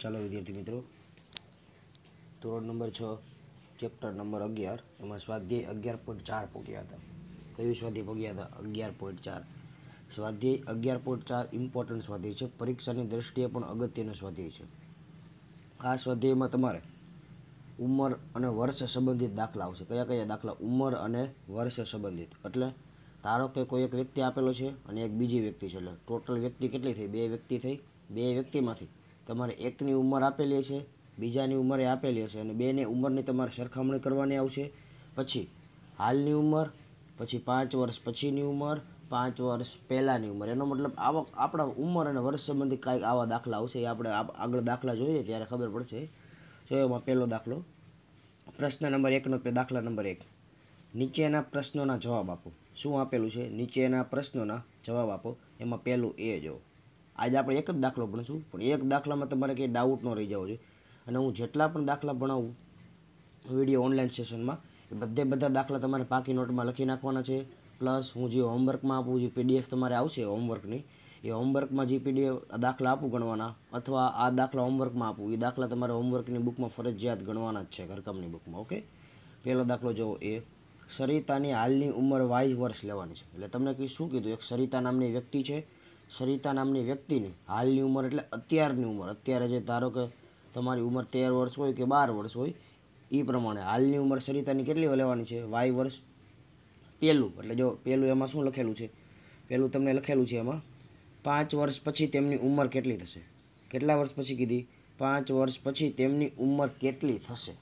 ચાલો વિદ્યાર્થી મિત્રો, ધોરણ નંબર 6 ચેપ્ટર નંબર 11 એમાં સ્વાધ્યાય 11.4 પહોંચ્યા હતા. કયું સ્વાધ્યાય પહોંચ્યા હતા? 11.4. સ્વાધ્યાય 11.4 ઇમ્પોર્ટન્ટ સ્વાધ્યાય છે, પરીક્ષાની દ્રષ્ટિએ પણ અગત્યનો સ્વાધ્યાય છે. આ સ્વાધ્યાયમાં તમારે ઉંમર અને વર્ષ સંબંધિત દાખલા આવશે. કયા કયા દાખલા? ઉંમર અને વર્ષ સંબંધિત. એટલે ધારો કે કોઈ એક વ્યક્તિ આપેલો છે અને એક બીજી વ્યક્તિ છે, એટલે ટોટલ વ્યક્તિ કેટલી થઈ? 2 વ્યક્તિ થઈ. 2 વ્યક્તિમાંથી તમારે એકની ઉંમર આપેલી છે, બીજાની ઉંમરે આપેલી હશે અને બેની ઉંમરની તમારે સરખામણી કરવાની આવશે. પછી હાલની ઉંમર, પછી 5 વર્ષ પછીની ઉંમર, 5 વર્ષ પહેલાંની ઉંમર. એનો મતલબ આપણા ઉંમર અને વર્ષ સંબંધિત કાંઈક આવા દાખલા આવશે. એ આપણે આગળ દાખલા જોઈએ ત્યારે ખબર પડશે. જો એમાં પહેલો દાખલો, પ્રશ્ન નંબર 1 દાખલા નંબર 1. નીચેના પ્રશ્નોના જવાબ આપો. શું આપેલું છે? નીચેના પ્રશ્નોના જવાબ આપો. એમાં પહેલું એ જો. આજે આપણે એક જ દાખલો ભણીશું, પણ એક દાખલામાં તમારે કંઈ ડાઉટ ન રહી જવો જોઈએ. અને હું જેટલા પણ દાખલા ભણાવું વિડીયો ઓનલાઈન સેશનમાં, એ બધા દાખલા તમારે પાકી નોટમાં લખી નાખવાના છે. પ્લસ હું જે હોમવર્કમાં આપું, જે PDF તમારે આવશે હોમવર્કની, એ હોમવર્કમાં જે PDF દાખલા આપું ગણવાના, અથવા આ દાખલા હોમવર્કમાં આપું, એ દાખલા તમારે હોમવર્કની બુકમાં ફરજિયાત ગણવાના જ છે, ઘરકામની બુકમાં. ઓકે. પહેલો દાખલો જુઓ. એ સરિતાની હાલની ઉંમર Y વર્ષ લેવાની છે. એટલે તમને શું કીધું? એક સરિતા નામની વ્યક્તિ છે. સરિતા નામની વ્યક્તિની હાલની ઉંમર એટલે અત્યારની ઉંમર. અત્યારે જે ધારો કે તમારી ઉંમર 13 વર્ષ હોય કે 12 વર્ષ હોય, એ પ્રમાણે હાલની ઉંમર સરિતાની કેટલી લેવાની છે? Y વર્ષ. પહેલું એટલે જો પહેલું એમાં શું લખેલું છે? પહેલું તમને લખેલું છે એમાં 5 વર્ષ પછી તેમની ઉંમર કેટલી થશે? કેટલા વર્ષ પછી કીધી? 5 વર્ષ પછી તેમની ઉંમર કેટલી થશે?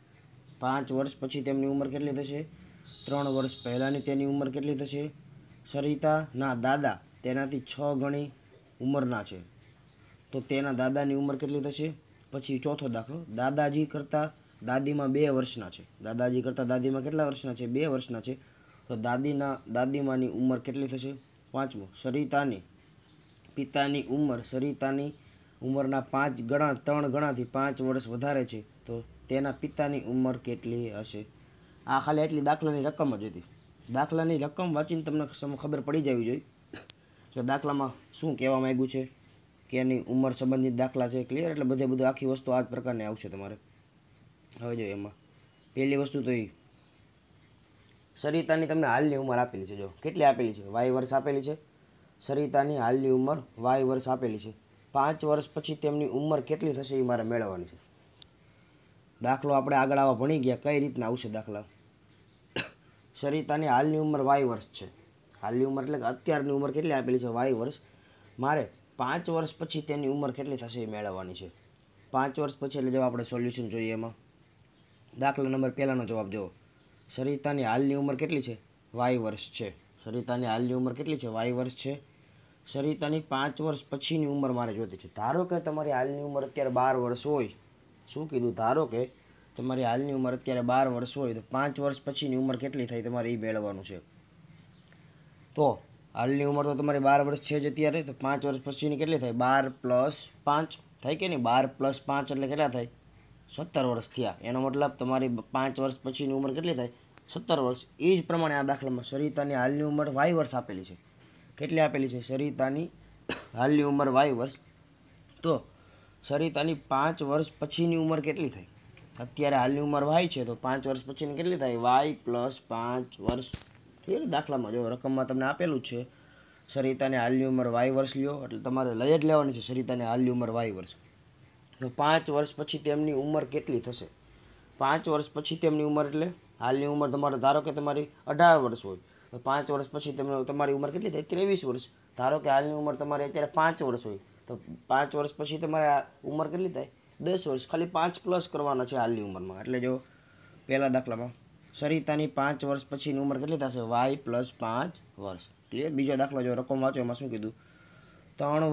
5 વર્ષ પછી તેમની ઉંમર કેટલી થશે? 3 વર્ષ પહેલાંની તેની ઉંમર કેટલી થશે? સરિતાના દાદા તેનાથી 6 ગણી ઉંમરના છે, તો તેના દાદાની ઉંમર કેટલી થશે? પછી ચોથો દાખલો, દાદાજી કરતાં દાદીમાં 2 વર્ષના છે. દાદાજી કરતાં દાદીમાં કેટલા વર્ષના છે? 2 વર્ષના છે. તો દાદીમાની ઉંમર કેટલી થશે? પાંચમો, સરિતાની પિતાની ઉંમર સરિતાની ઉંમરના 3 ગણાથી 5 વર્ષ વધારે છે, તો તેના પિતાની ઉંમર કેટલી હશે? આ ખાલી એટલી દાખલાની રકમ જ હતી. દાખલાની રકમ વાંચીને તમને ખબર પડી જવી જોઈએ કે દાખલામાં શું કહેવા માંગ્યું છે, કે એની ઉંમર સંબંધિત દાખલા છે. ક્લિયર? એટલે બધું આખી વસ્તુ આ જ પ્રકારની આવશે તમારે. હવે જો એમાં પહેલી વસ્તુ તો એ સરિતાની તમને હાલની ઉંમર આપેલી છે. જો કેટલી આપેલી છે? Y વર્ષ આપેલી છે. સરિતાની હાલની ઉંમર Y વર્ષ આપેલી છે. 5 વર્ષ પછી તેમની ઉંમર કેટલી થશે એ મારે મેળવવાની છે. દાખલો આપણે આગળ આવા ભણી ગયા, કઈ રીતના આવશે દાખલા. સરિતાની હાલની ઉંમર Y વર્ષ છે. હાલની ઉંમર એટલે કે અત્યારની ઉંમર કેટલી આપેલી છે? Y વર્ષ. મારે 5 વર્ષ પછી તેની ઉંમર કેટલી થશે એ મેળવવાની છે. 5 વર્ષ પછી એટલે જો આપણે સોલ્યુશન જોઈએ એમાં દાખલા નંબર પહેલાનો જવાબ જુઓ. સરિતાની હાલની ઉંમર કેટલી છે? Y વર્ષ છે. સરિતાની હાલની ઉંમર કેટલી છે? Y વર્ષ છે. સરિતાની 5 વર્ષ પછીની ઉંમર મારે જોતી છે. ધારો કે તમારી હાલની ઉંમર અત્યારે 12 વર્ષ હોય. શું કીધું? ધારો કે તમારી હાલની ઉંમર અત્યારે 12 વર્ષ હોય, તો 5 વર્ષ પછીની ઉંમર કેટલી થાય તમારે એ મેળવવાનું છે. તો હાલની ઉંમર તો તમારી 12 વર્ષ છે જ અત્યારે, તો 5 વર્ષ પછીની કેટલી થાય? 12 + 5 થાય કે નહીં? 12 + 5 એટલે કેટલા થાય? 17 વર્ષ થયા. એનો મતલબ તમારી 5 વર્ષ પછીની ઉંમર કેટલી થાય? 17 વર્ષ. એ જ પ્રમાણે આ દાખલામાં સરિતાની હાલની ઉંમર Y વર્ષ આપેલી છે. કેટલી આપેલી છે? સરિતાની હાલની ઉંમર Y વર્ષ. તો સરિતાની 5 વર્ષ પછીની ઉંમર કેટલી થાય? અત્યારે હાલની ઉંમર Y છે, તો 5 વર્ષ પછીની કેટલી થાય? Y + 5 વર્ષ. ઠીક? દાખલામાં જો રકમમાં તમને આપેલું જ છે, સરિતાની હાલની ઉંમર Y વર્ષ લ્યો, એટલે તમારે લઈ જ લેવાની છે સરિતાની હાલની ઉંમર Y વર્ષ. તો 5 વર્ષ પછી તેમની ઉંમર કેટલી થશે? 5 વર્ષ પછી તેમની ઉંમર એટલે હાલની ઉંમર તમારે ધારો કે તમારી 18 વર્ષ હોય, તો 5 વર્ષ પછી તમારી ઉંમર કેટલી થાય? 23 વર્ષ. ધારો કે હાલની ઉંમર તમારી અત્યારે 5 વર્ષ હોય, તો 5 વર્ષ પછી તમારી ઉંમર કેટલી થાય? 10 વર્ષ. ખાલી 5 પ્લસ કરવાના છે હાલની ઉંમરમાં. એટલે જો પહેલા દાખલામાં સરિતાની 5 વર્ષ પછીની ઉંમર કેટલી થશે? Y + 5 વર્ષ. ક્લિયર? બીજો દાખલો જો રકમ વાંચો. એમાં શું કીધું? 3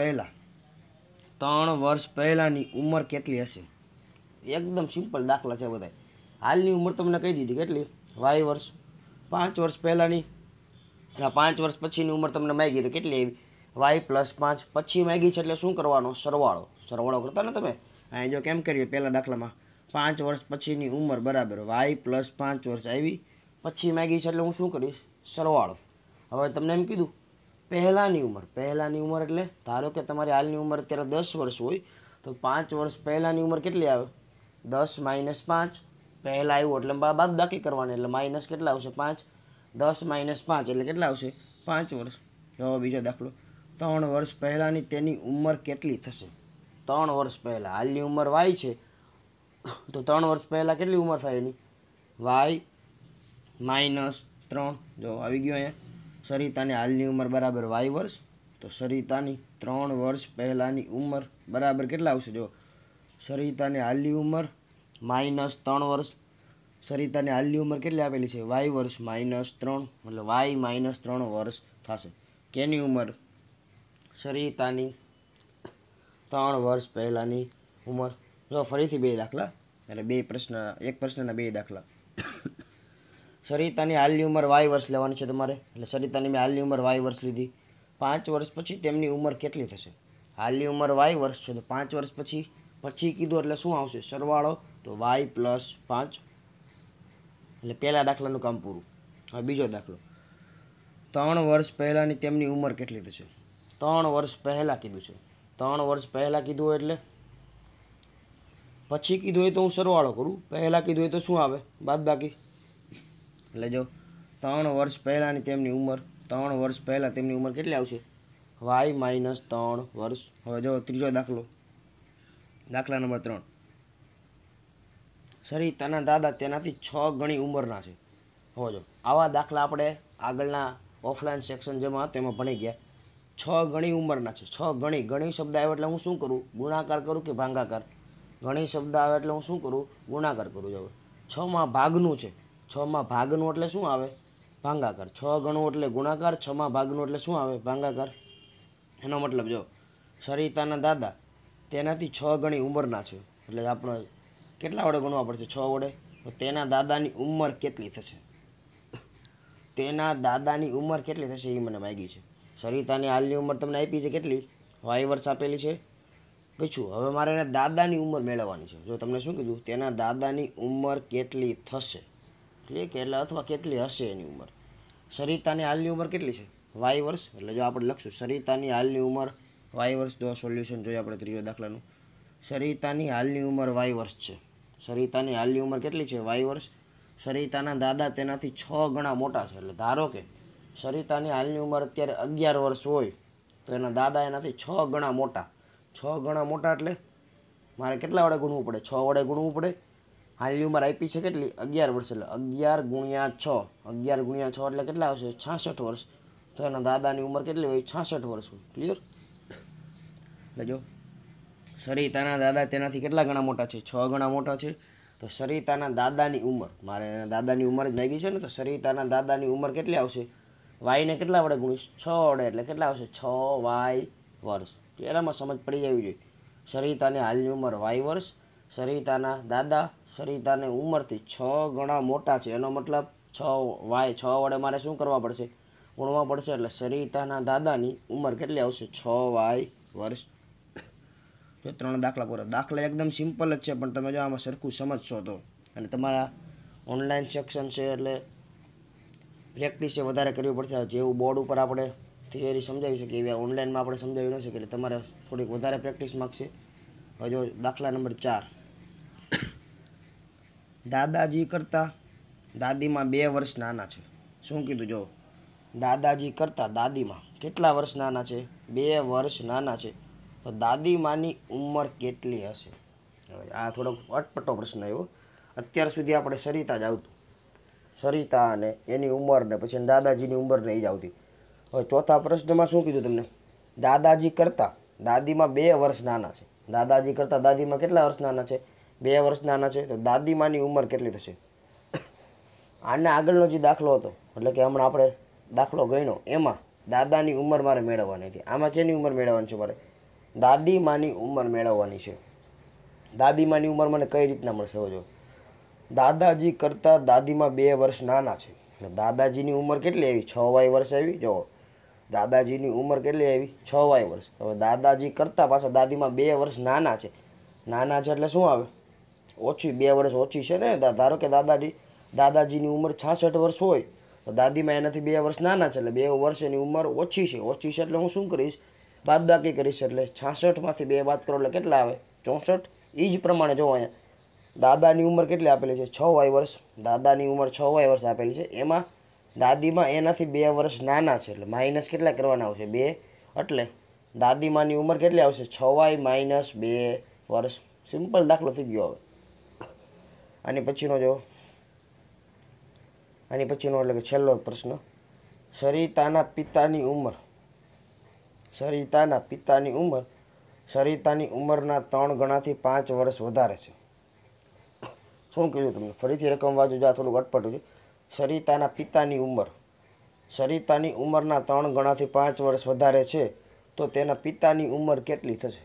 વર્ષ પહેલાંની ઉંમર કેટલી હશે? એકદમ સિમ્પલ દાખલા છે બધા. હાલની ઉંમર તમને કહી દીધી કેટલી? Y વર્ષ. 5 વર્ષ પહેલાંની 5 વર્ષ પછીની ઉંમર તમને માગી તો કેટલી આવી? Y + 5. પછી માગી છે એટલે શું કરવાનો? સરવાળો કરતા ને તમે. અહીં જો કેમ કરીએ? પહેલા દાખલામાં 5 વર્ષ પછીની ઉંમર બરાબર Y + 5 વર્ષ આવી. પછી માગી છે એટલે હું શું કરીશ? સરવાળો. હવે તમને એમ કીધું પહેલાંની ઉંમર એટલે ધારો કે તમારી હાલની ઉંમર અત્યારે 10 વર્ષ હોય, તો 5 વર્ષ પહેલાંની ઉંમર કેટલી આવે? 10 માઇનસ 5. પહેલાં આવ્યું એટલે બાદ બાકી કરવાની, એટલે માઇનસ કેટલા આવશે? 5. 10 માઇનસ 5 એટલે કેટલા આવશે? 5 વર્ષ. હવે બીજો દાખલો, 3 વર્ષ પહેલાંની તેની ઉંમર કેટલી થશે? 3 વર્ષ પહેલાં હાલની ઉંમર વાય છે, તો 3 વર્ષ પહેલાં કેટલી ઉંમર થાય એની? Y minus 3. જો આવી ગયો અહીંયા. સરિતાની હાલની ઉંમર બરાબર વાય વર્ષ, તો સરિતાની 3 વર્ષ પહેલાંની ઉંમર બરાબર કેટલા આવશે? જો સરિતાની હાલની ઉંમર માઇનસ 3 વર્ષ. સરિતાની હાલની ઉંમર કેટલી આપેલી છે? વાય વર્ષ માઇનસ 3, એટલે વાય માઇનસ 3 વર્ષ થશે. કેની ઉંમર? સરિતાની 3 વર્ષ પહેલાંની ઉંમર. જો ફરીથી બે દાખલા, એટલે એક પ્રશ્નના બે દાખલા. સરિતાની હાલની ઉંમર વાય વર્ષ લેવાની છે તમારે, એટલે સરિતાની મેં હાલની ઉંમર વાય વર્ષ લીધી. 5 વર્ષ પછી તેમની ઉંમર કેટલી થશે? હાલની ઉંમર વાય વર્ષ છે, તો 5 વર્ષ પછી કીધું એટલે શું આવશે? સરવાળો, તો વાય પ્લસ 5. એટલે પહેલા દાખલાનું કામ પૂરું. હવે બીજો દાખલો, 3 વર્ષ પહેલાંની તેમની ઉંમર કેટલી થશે? 3 વર્ષ પહેલાં કીધું છે. 3 વર્ષ પહેલાં કીધું હોય એટલે પછી કીધું હોય તો હું સરવાળો કરું, પહેલાં કીધું હોય તો શું આવે? બાદબાકી. એટલે જો 3 વર્ષ પહેલાંની તેમની ઉંમર, 3 વર્ષ પહેલાં તેમની ઉંમર કેટલી આવશે? વાય માઇનસ 3 વર્ષ. હવે જો ત્રીજો દાખલો, દાખલા નંબર 3. સરિતાના દાદા તેનાથી 6 ગણી ઉંમરના છે. હવે જો આવા દાખલા આપણે આગળના ઓફલાઈન સેક્શન જેમાં તેમાં ભણી ગયા. 6 ગણી ઉંમરના છે. 6 ગણી, ગણી શબ્દ આવે એટલે હું શું કરું? ગુણાકાર કરું કે ભાગાકાર? ગણી શબ્દ આવે એટલે હું શું કરું? ગુણાકાર કરું. જો 6માં ભાગનું છે, 6માં ભાગનું એટલે શું આવે? ભાગાકાર. 6 ગણું એટલે ગુણાકાર, 6માં ભાગનું એટલે શું આવે? ભાગાકાર. એનો મતલબ જો સરિતાના દાદા તેનાથી 6 ગણી ઉંમરના છે, એટલે આપણે કેટલા વડે ગણવા પડશે? 6 વડે. તો તેના દાદાની ઉંમર કેટલી થશે? તેના દાદાની ઉંમર કેટલી થશે એ મને માગી છે. સરિતાની હાલની ઉંમર તમને આપી છે કેટલી? વાય વર્ષ આપેલી છે. પૂછું હવે મારે એને દાદાની ઉંમર મેળવવાની છે. જો તમને શું કીધું? તેના દાદાની ઉંમર કેટલી થશે, ઠીક, એટલે અથવા કેટલી હશે એની ઉંમર. સરિતાની હાલની ઉંમર કેટલી છે? વાય વર્ષ. એટલે જો આપણે લખશું સરિતાની હાલની ઉંમર વાય વર્ષ. જો સોલ્યુશન જોઈએ આપણે ત્રીજો દાખલાનું. સરિતાની હાલની ઉંમર વાય વર્ષ છે. સરિતાની હાલની ઉંમર કેટલી છે? વાય વર્ષ. સરિતાના દાદા તેનાથી 6 ગણા મોટા છે, એટલે ધારો કે સરિતાની હાલની ઉંમર અત્યારે 11 વર્ષ હોય, તો એના દાદા એનાથી 6 ગણા મોટા. 6 ગણા મોટા એટલે મારે કેટલા વડે ગુણવું પડે? 6 વડે ગુણવું પડે. હાલની ઉંમર આપી છે કેટલી? 11 વર્ષ, એટલે 11 ગુણ્યા 6. 11 ગુણ્યા 6 એટલે કેટલા આવશે? 66 વર્ષ. તો એના દાદાની ઉંમર કેટલી હોય? 66 વર્ષ હોય. ક્લિયર? એટલે જો સરિતાના દાદા તેનાથી કેટલા ગણા મોટા છે? 6 ગણા મોટા છે. તો સરિતાના દાદાની ઉંમર, મારે એના દાદાની ઉંમર જ માગી છે ને, તો સરિતાના દાદાની ઉંમર કેટલી આવશે? વાયને કેટલા વડે ગુણીશ? 6 વડે, એટલે કેટલા આવશે? 6 વાય વર્ષ. એનામાં સમજ પડી જવી જોઈએ. સરિતાની હાલની ઉંમર વાય વર્ષ. સરિતાના દાદા સરિતાની ઉંમરથી 6 ગણા મોટા છે, એનો મતલબ 6 વાય. 6 વડે મારે શું કરવા પડશે? ગુણવા પડશે. એટલે સરિતાના દાદાની ઉંમર કેટલી આવશે? 6 વાય વર્ષ. જો 3 દાખલા પૂરા. દાખલા એકદમ સિમ્પલ જ છે, પણ તમે જો આમાં સરખું સમજશો તો, અને તમારા ઓનલાઈન સેક્શન છે એટલે પ્રેક્ટિસ વધારે કરવી પડશે. જેવું બોર્ડ ઉપર આપણે થિયરી સમજાવી શકીએ એવી ઓનલાઈનમાં આપણે સમજાવી ન શકીએ, એટલે તમારે થોડીક વધારે પ્રેક્ટિસ માગશે. હવે જો દાખલા નંબર 4. દાદાજી કરતાં દાદીમાં 2 વર્ષ નાના છે. શું કીધું? જો દાદાજી કરતાં દાદીમાં કેટલા વર્ષ નાના છે? 2 વર્ષ નાના છે. તો દાદીમાની ઉંમર કેટલી હશે? હવે આ થોડોક અટપટો પ્રશ્ન આવ્યો. અત્યાર સુધી આપણે સરિતા જ આવતું, સરિતા અને એની ઉંમર ને પછી દાદાજીની ઉંમર ને એ જ આવતી. હવે ચોથા પ્રશ્નમાં શું કીધું તમને? દાદાજી કરતાં દાદીમાં 2 વર્ષ નાના છે. દાદાજી કરતાં દાદીમાં કેટલા વર્ષ નાના છે? 2 વર્ષ નાના છે. તો દાદીમાની ઉંમર કેટલી થશે? આના આગળનો જે દાખલો હતો, એટલે કે હમણાં આપણે દાખલો ગણ્યો, એમાં દાદાની ઉંમર મારે મેળવવાની હતી. આમાં કેની ઉંમર મેળવવાની છે મારે? દાદીમાની ઉંમર મેળવવાની છે. દાદીમાની ઉંમર મને કઈ રીતના મળશે? જો દાદાજી કરતાં દાદીમાં 2 વર્ષ નાના છે, એટલે દાદાજીની ઉંમર કેટલી આવી? 6 વાય વર્ષ આવી. જો દાદાજીની ઉંમર કેટલી આવી? 6 વાય વર્ષ. હવે દાદાજી કરતાં પાછા દાદીમાં 2 વર્ષ નાના છે. નાના છે એટલે શું આવે? ઓછી. 2 વર્ષ ઓછી છે ને. ધારો કે દાદાજીની ઉંમર 66 વર્ષ હોય, તો દાદીમાં એનાથી 2 વર્ષ નાના છે, એટલે 2 વર્ષ એની ઉંમર ઓછી છે. ઓછી છે એટલે હું શું કરીશ? બાદબાકી કરીશ. એટલે 66માંથી 2 બાદ કરો એટલે કેટલા આવે? 64 એ જ પ્રમાણે જો અહીંયા દાદાની ઉંમર કેટલી આપેલી છે 6 વાય વર્ષ દાદાની ઉંમર 6 વાય વર્ષ આપેલી છે એમાં દાદીમાં એનાથી 2 વર્ષ નાના છે એટલે માઇનસ કેટલા કરવાના આવશે 2 એટલે દાદીમાની ઉંમર કેટલી આવશે 6 વાય માઇનસ 2 વર્ષ સિમ્પલ દાખલો થઈ ગયો હવે આની પછીનો જો આની પછીનો એટલે કે છેલ્લો પ્રશ્ન સરિતાના પિતાની ઉંમરના 3 ગણાથી 5 વર્ષ વધારે છે શું કીધું તમને ફરીથી રકમ વાંચો જા થોડુંક અટપટું છે સરિતાના પિતાની ઉંમરના 3 ગણાથી 5 વર્ષ વધારે છે તો તેના પિતાની ઉંમર કેટલી થશે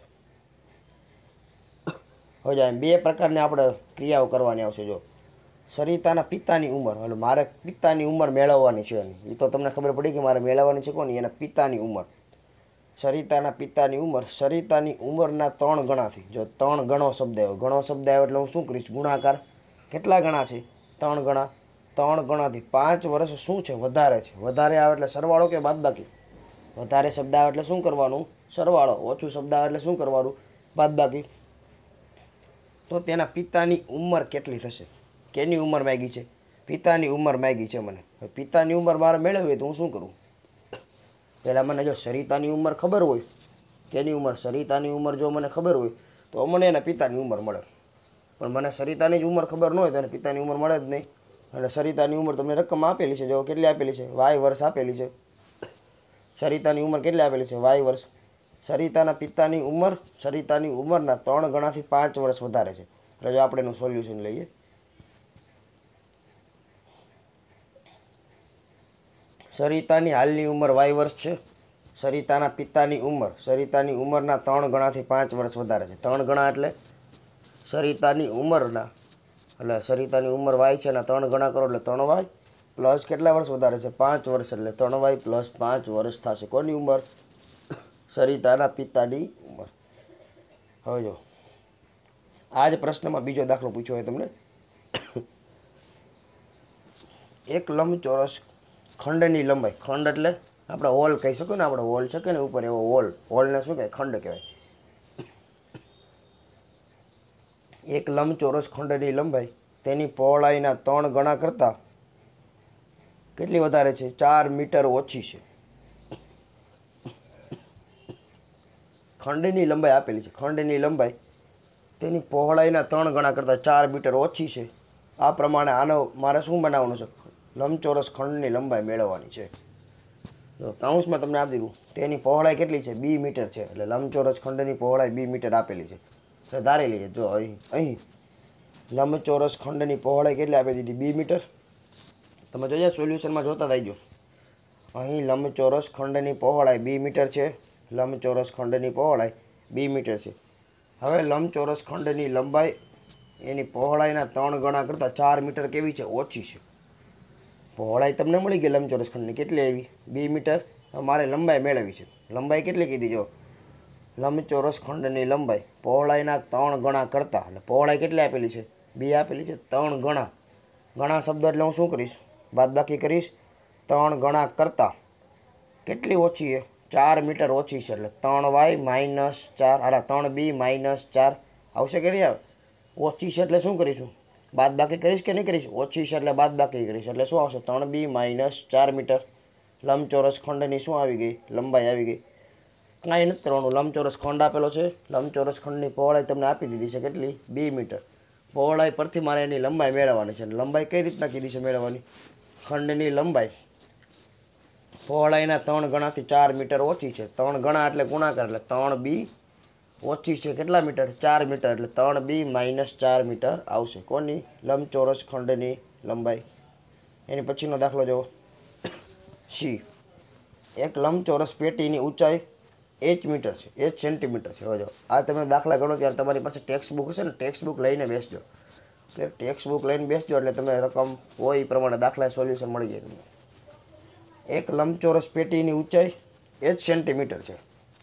હવે જાય બે પ્રકારની આપણે ક્રિયાઓ કરવાની આવશે જો સરિતાના પિતાની ઉંમર એટલે મારે પિતાની ઉંમર મેળવવાની છે એ તો તમને ખબર પડી કે મારે મેળવવાની છે કોની એના પિતાની ઉંમર સરિતાના પિતાની ઉંમર સરિતાની ઉંમરના 3 ગણાથી જો 3 ગણો શબ્દ આવ્યો એટલે હું શું કરીશ ગુણાકાર કેટલા ગણા છે 3 ગણા 3 ગણાથી 5 વર્ષ શું છે વધારે આવે એટલે સરવાળો કે બાદબાકી વધારે શબ્દ આવે એટલે શું કરવાનું સરવાળો ઓછું શબ્દ આવે એટલે શું કરવાનું બાદબાકી તો તેના પિતાની ઉંમર કેટલી થશે કેની ઉંમર માંગી છે પિતાની ઉંમર માંગી છે મને પિતાની ઉંમર મારે મેળવવી તો હું શું કરું પહેલાં મને જો સરિતાની ઉંમર ખબર હોય કેની ઉંમર સરિતાની ઉંમર જો મને ખબર હોય તો મને એના પિતાની ઉંમર મળે પણ મને સરિતાની જ ઉંમર ખબર ન હોય તો એને પિતાની ઉંમર મળે જ નહીં અને સરિતાની ઉંમર તમને રકમ આપેલી છે જો કેટલી આપેલી છે વાય વર્ષ આપેલી છે સરિતાની ઉંમર કેટલી આપેલી છે વાય વર્ષ સરિતાના પિતાની ઉંમર સરિતાની ઉંમરના 3 ગણાથી 5 વર્ષ વધારે છે એટલે જો આપણે એનું સોલ્યુશન લઈએ સરિતાની હાલની ઉંમર વાય વર્ષ છે સરિતાના પિતાની ઉંમરના 3 ગણાથી 5 વર્ષ વધારે છે 3 ગણા એટલે સરિતાની ઉંમર વાય છે અને 3 ગણા કરો એટલે 3 વાય પ્લસ કેટલા વર્ષ વધારે છે 5 વર્ષ એટલે 3 વાય પ્લસ 5 વર્ષ થશે કોની ઉંમર સરિતાના પિતાની ઉંમર હવે જો આ જ પ્રશ્નમાં બીજો દાખલો પૂછ્યો હોય તમને એક લંબચોરસ ખંડની લંબાઈ ખંડ એટલે આપણે હોલ કહી શકો ને આપણે હોલ છે કે ને ઉપર એવો હોલને શું કહેવાય ખંડ કહેવાય એક લંબચોરસ ખંડની લંબાઈ તેની પહોળાઈના 3 ગણા કરતાં કેટલી વધારે છે 4 મીટર ઓછી છે ખંડની લંબાઈ આપેલી છે ખંડની લંબાઈ તેની પહોળાઈના 3 ગણા કરતાં 4 મીટર ઓછી છે આ પ્રમાણે આનો મારે શું બનાવવાનું છે લંબચોરસ ખંડની લંબાઈ મેળવવાની છે જો કાઉન્સમાં તમને આપી દીધું તેની પહોળાઈ કેટલી છે 2 મીટર છે એટલે લંબચોરસ ખંડની પહોળાઈ 2 મીટર આપેલી છે તો ધારી લઈએ જો અહીં લંબચોરસ ખંડની પહોળાઈ કેટલી આપી દીધી 2 મીટર તમે જોઈએ સોલ્યુશનમાં જોતા થઈ ગયો અહીં લંબચોરસ ખંડની પહોળાઈ 2 મીટર છે લંબચોરસ ખંડની પહોળાઈ 2 મીટર છે હવે લંબચોરસ ખંડની લંબાઈ એની પહોળાઈના 3 ગણા કરતાં 4 મીટર કેવી છે ઓછી છે પહોળાઈ તમને મળી ગઈ લંબચોરસ ખંડની કેટલી આવી 2 મીટર મારે લંબાઈ મેળવી છે લંબાઈ કેટલી કીધી જો લંબચોરસ ખંડની લંબાઈ પહોળાઈના 3 ગણા કરતાં એટલે પહોળાઈ કેટલી આપેલી છે 2 આપેલી છે 3 ગણા શબ્દ એટલે હું શું કરીશ બાદબાકી કરીશ 3 ગણા કરતાં કેટલી ઓછી છે 4 મીટર ઓછી છે એટલે 3y માઇનસ 4 3b માઇનસ 4 આવશે કે નહીં આવે ઓછી છે એટલે શું કરીશું બાદબાકી કરીશ કે નહીં કરીશ ઓછી છે એટલે બાદબાકી કરીશ એટલે શું આવશે 3b માઇનસ 4 મીટર લંબચોરસ ખંડની શું આવી ગઈ લંબાઈ આવી ગઈ કાંઈ નથી કરવાનું લંબચોરસ ખંડ આપેલો છે લંબચોરસ ખંડની પહોળાઈ તમને આપી દીધી છે કેટલી 2 મીટર પહોળાઈ પરથી મારે એની લંબાઈ મેળવવાની છે લંબાઈ કઈ રીતના કીધી છે મેળવવાની ખંડની લંબાઈ પહોળાઈના 3 ગણાથી 4 મીટર ઓછી છે 3 ગણા એટલે ગુણાકાર એટલે 3b ઓછી છે કેટલા મીટર 4 મીટર એટલે 3b માઇનસ 4 મીટર આવશે કોની લંબચોરસ ખંડની લંબાઈ એની પછીનો દાખલો જુઓ સી એક લંબચોરસ પેટીની ઊંચાઈ h મીટર છે h સેન્ટીમીટર છે જો આ તમે દાખલા ગણો ત્યારે તમારી પાસે ટેક્સ્ટ બુક હશે ને ટેક્સ્ટ બુક લઈને બેસજો એટલે ટેક્સ્ટ બુક લઈને બેસજો એટલે તમે રકમ હોય એ પ્રમાણે દાખલા સોલ્યુશન મળી જાય તમને એક લંબચોરસ પેટીની ઊંચાઈ h સેન્ટીમીટર છે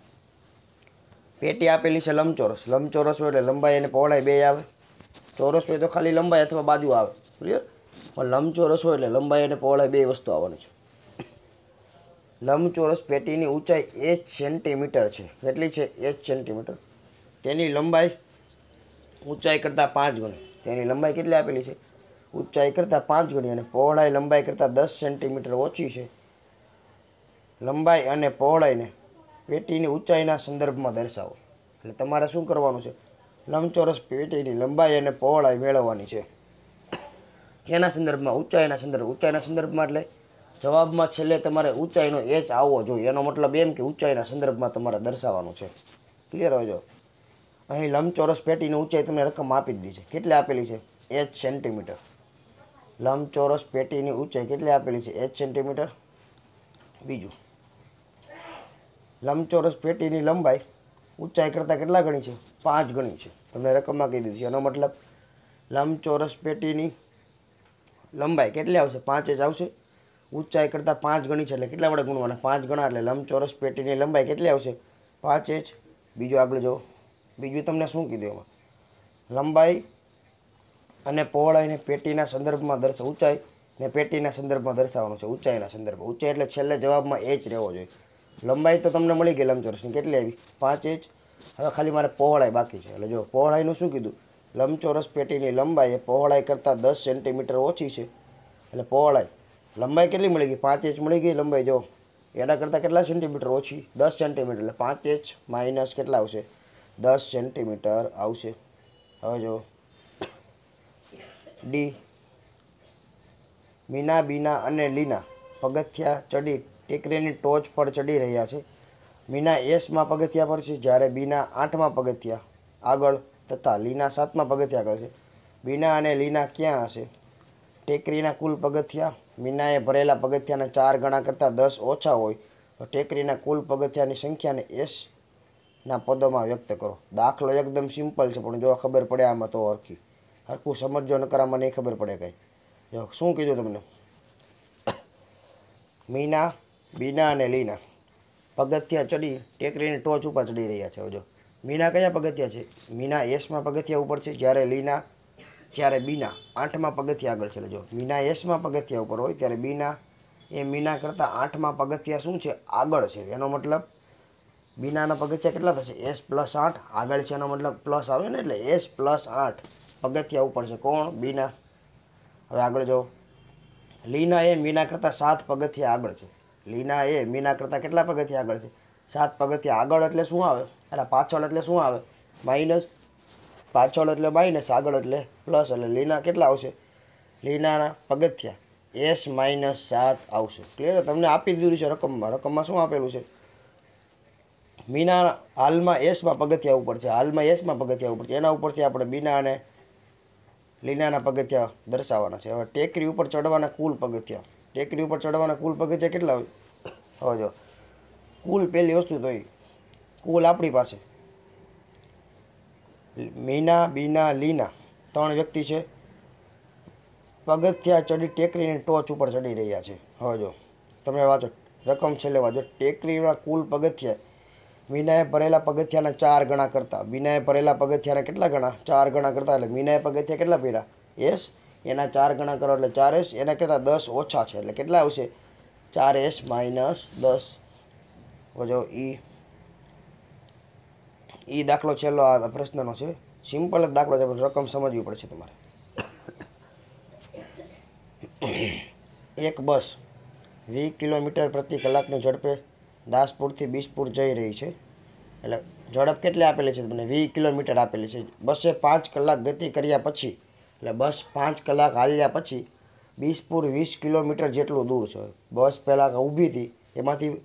પેટી આપેલી છે લંબચોરસ હોય એટલે લંબાઈ અને પહોળાઈ 2 આવે ચોરસ હોય તો ખાલી લંબાઈ અથવા બાજુ આવે ક્લિયર પણ લંબચોરસ હોય એટલે લંબાઈ અને પહોળાઈ 2 વસ્તુ આવવાની છે લંબચોરસ પેટીની ઊંચાઈ h સેન્ટીમીટર છે કેટલી છે h સેન્ટીમીટર તેની લંબાઈ ઊંચાઈ કરતાં 5 ગણી, તેની લંબાઈ કેટલી આપેલી છે? ઊંચાઈ કરતાં 5 ગણી અને પહોળાઈ લંબાઈ કરતાં 10 સેન્ટીમીટર ઓછી છે. લંબાઈ અને પહોળાઈને પેટીની ઊંચાઈના સંદર્ભમાં દર્શાવો. એટલે તમારે શું કરવાનું છે? લંબચોરસ પેટીની લંબાઈ અને પહોળાઈ મેળવવાની છે. કેના સંદર્ભમાં? ઊંચાઈના સંદર્ભમાં એટલે જવાબમાં છેલ્લે તમારે ઊંચાઈનો એચ આવવો જોઈએ. એનો મતલબ એમ કે ઊંચાઈના સંદર્ભમાં તમારે દર્શાવવાનું છે. ક્લિયર હોય? જો અહીં લંબચોરસ પેટીની ઊંચાઈ તમને રકમ આપી દીધી છે. કેટલી આપેલી છે? h centimetre. લંબચોરસ પેટીની ઊંચાઈ કેટલી આપેલી છે? h centimetre. બીજું, લંબચોરસ પેટીની લંબાઈ ઊંચાઈ કરતાં કેટલા ગણી છે? 5 ગણી છે. તમને રકમમાં કહી દીધી છે. એનો મતલબ લંબચોરસ પેટીની લંબાઈ કેટલી આવશે? 5 જ આવશે. ઊંચાઈ કરતાં 5 ગણી છે એટલે કેટલા વડે ગુણવાના? 5 ગણા એટલે લંબચોરસ પેટીની લંબાઈ કેટલી આવશે? 5h. બીજું આગળ જો, બીજું તમને શું કીધું એમાં? લંબાઈ અને પહોળાઈને પેટીના સંદર્ભમાં ઊંચાઈ ને પેટીના સંદર્ભમાં દર્શાવવાનું છે. ઊંચાઈના સંદર્ભમાં. ઊંચાઈ એટલે છેલ્લે જવાબમાં h રહેવો જોઈએ. લંબાઈ તો તમને મળી ગઈ લંબચોરસની. કેટલી આવી? 5h. હવે ખાલી મારે પહોળાઈ બાકી છે. એટલે જો પહોળાઈનું શું કીધું? લંબચોરસ પેટીની લંબાઈ એ પહોળાઈ કરતાં 10 સેન્ટીમીટર ઓછી છે. એટલે પહોળાઈ લંબાઈ કેટલી મળી ગઈ? 5h મળી ગઈ લંબાઈ. જો એના કરતાં કેટલા સેન્ટીમીટર ઓછી? 10 સેન્ટીમીટર. એટલે 5h માઇનસ કેટલા આવશે? 10 સેન્ટીમીટર આવશે. હવે જો ડી, મીના, બીના અને લીના પગથિયા ચડી ટેકરીની ટોચ પર ચડી રહ્યા છે. મીના એસમાં પગથિયા પર છે, જ્યારે બીના 8મા પગથિયા આગળ તથા લીના 7મા પગથિયા આગળ છે. બીના અને લીના ક્યાં હશે? ટેકરીના કુલ પગથિયા મીનાએ ભરેલા પગથિયાના 4 ગણા કરતાં 10 ઓછા હોય તો ટેકરીના કુલ પગથિયાની સંખ્યાને એસના પદોમાં વ્યક્ત કરો. દાખલો એકદમ સિમ્પલ છે, પણ જો ખબર પડે આમાં તો હરખું સમજો, નકર આમાં નહીં ખબર પડે કાંઈ. જો શું કીધું તમને? મીના, બીના અને લીના પગથિયા ચડી ટેકરીની ટોચ ઉપર ચડી રહ્યા છે. જો મીના કયા પગથિયા છે? મીના એસમાં પગથિયા ઉપર છે, જ્યારે બીના 8મા પગથિયા આગળ છે. જો મીના એસમાં પગથિયા ઉપર હોય ત્યારે બીના એ મીના કરતાં 8મા પગથિયા શું છે? આગળ છે. એનો મતલબ બીનાના પગથિયા કેટલા થશે? s + 8 આગળ છે. એનો મતલબ પ્લસ આવે ને, એટલે s + 8 પગથિયા ઉપર છે. કોણ? બીના. હવે આગળ જો, લીના એ મીના કરતાં 7 પગથિયા આગળ છે. લીના એ મીના કરતાં કેટલા પગથિયા આગળ છે? 7 પગથિયા આગળ. એટલે શું આવે? એટલે પાછળ એટલે શું આવે? માઇનસ. પાછળ એટલે માઇનસ, આગળ એટલે પ્લસ. એટલે લીના કેટલા આવશે? લીનાના પગથિયા s - 7 આવશે. ક્લિયર? તમને આપી દીધું છે રકમમાં શું આપેલું છે? મીના હાલમાં એસમાં પગથિયા ઉપર છે. હાલમાં એસમાં પગથિયા ઉપર છે. એના ઉપરથી આપણે બીના અને લીનાના પગથિયા દર્શાવવાના છે. હવે ટેકરી ઉપર ચડવાના કુલ પગથિયા. ટેકરી ઉપર ચડવાના કુલ પગથિયા કેટલા હોય? હવે જો કુલ પહેલી વસ્તુ તો કુલ આપણી પાસે મીના, બીના, લીના 3 વ્યક્તિ છે. પગથિયા ચડી ટેકરીની ટોચ ઉપર ચડી રહ્યા છે. હવે જો તમે વાંચો રકમ છેલ્લે વાંચો. ટેકરીના કુલ પગથિયા મીનાએ ભરેલા પગથિયાના 4 ગણા કરતાં બીનાએ ભરેલા પગથિયાના કેટલા ગણા? 4 ગણા કરતાં. એટલે મીનાએ પગથિયા કેટલા ભર્યા? s. એના 4 ગણા કરો એટલે 4s. એના કરતાં 10 ઓછા છે એટલે કેટલા આવશે? 4s - 10. જો ઈ દાખલો છેલ્લો આ પ્રશ્નનો છે. સિમ્પલ જ દાખલો છે, પણ રકમ સમજવી પડશે તમારે. એક બસ 20 કિલોમીટર પ્રતિ કલાકની ઝડપે દાસપુરથી બીસપુર જઈ રહી છે. એટલે ઝડપ કેટલી આપેલી છે તમને? 20 કિલોમીટર આપેલી છે. બસે 5 કલાક ગતિ કર્યા પછી, એટલે બસ 5 કલાક હાલ્યા પછી બીસપુર 20 કિલોમીટર જેટલું દૂર છે. બસ પહેલાં ઊભી હતી, એમાંથી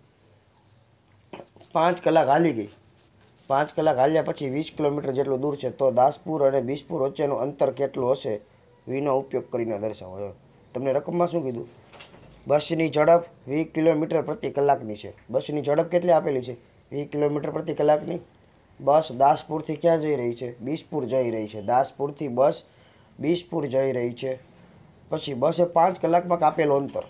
5 કલાક હાલી ગઈ. 5 કલાક હાલ્યા પછી 20 કિલોમીટર જેટલું દૂર છે. તો દાસપુર અને બીસપુર વચ્ચેનું અંતર કેટલું હશે? વીનો ઉપયોગ કરીને દર્શાવો. તમને રકમમાં શું કીધું? બસની ઝડપ 20 કિલોમીટર પ્રતિ કલાકની છે. બસની ઝડપ કેટલી આપેલી છે? 20 કિલોમીટર પ્રતિ કલાકની. બસ દાસપુરથી ક્યાં જઈ રહી છે? બીસપુર જઈ રહી છે. દાસપુરથી બસ બીસપુર જઈ રહી છે. પછી બસે 5 કલાકમાં કાપેલું અંતર.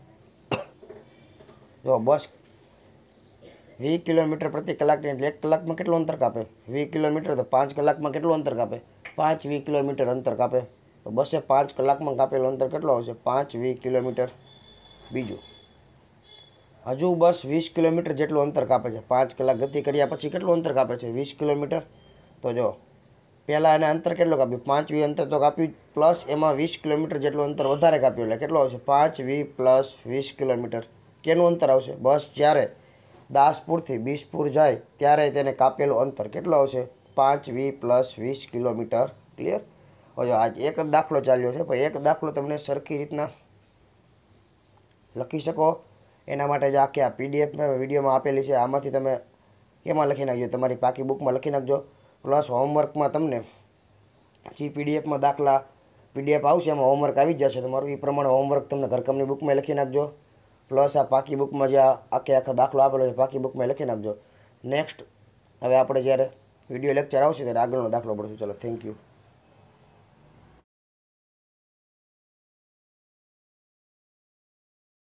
જો બસ 20 કિલોમીટર પ્રતિ કલાકની એટલે 1 કલાકમાં કેટલું અંતર કાપે? 20 કિલોમીટર. તો 5 કલાકમાં કેટલું અંતર કાપે? 5 20 કિલોમીટર અંતર કાપે. તો બસે 5 કલાકમાં કાપેલું અંતર કેટલું આવશે? 5 20 કિલોમીટર. બીજું, હજુ બસ 20 કિલોમીટર જેટલું અંતર કાપે છે. 5 કલાક ગતિ કર્યા પછી કેટલું અંતર કાપે છે? 20 કિલોમીટર. તો જો પહેલાં એને અંતર કેટલું કાપ્યું? 5v અંતર તો કાપ્યું, પ્લસ એમાં 20 કિલોમીટર જેટલું અંતર વધારે કાપ્યું, એટલે કેટલું આવશે? 5v plus 20 kilometre. કેનું અંતર આવશે? બસ જ્યારે દાસપુરથી બીસપુર જાય ત્યારે તેને કાપેલું અંતર કેટલું આવશે? 5v plus 20 kilometre. ક્લિયર? હવે આજ એક જ દાખલો ચાલ્યો છે, પણ એક દાખલો તમને સરખી રીતના લખી શકો એના માટે જ આખી આ પીડીએફમાં વિડીયોમાં આપેલી છે. આમાંથી તમે એમાં લખી નાખજો, તમારી પાકી બુકમાં લખી નાખજો. પ્લસ હોમવર્કમાં તમને જે પીડીએફમાં દાખલા પીડીએફ આવશે એમાં હોમવર્ક આવી જશે તમારું, એ પ્રમાણે હોમવર્ક તમને ઘરકામની બુકમાં લખી નાખજો. પ્લસ આ પાકી બુકમાં જે આખો દાખલો આપેલો છે પાકી બુકમાં લખી નાખજો. નેક્સ્ટ હવે આપણે જ્યારે વિડીયો લેક્ચર આવશે ત્યારે આગળનો દાખલો પડશે. ચલો, થેન્ક યુ.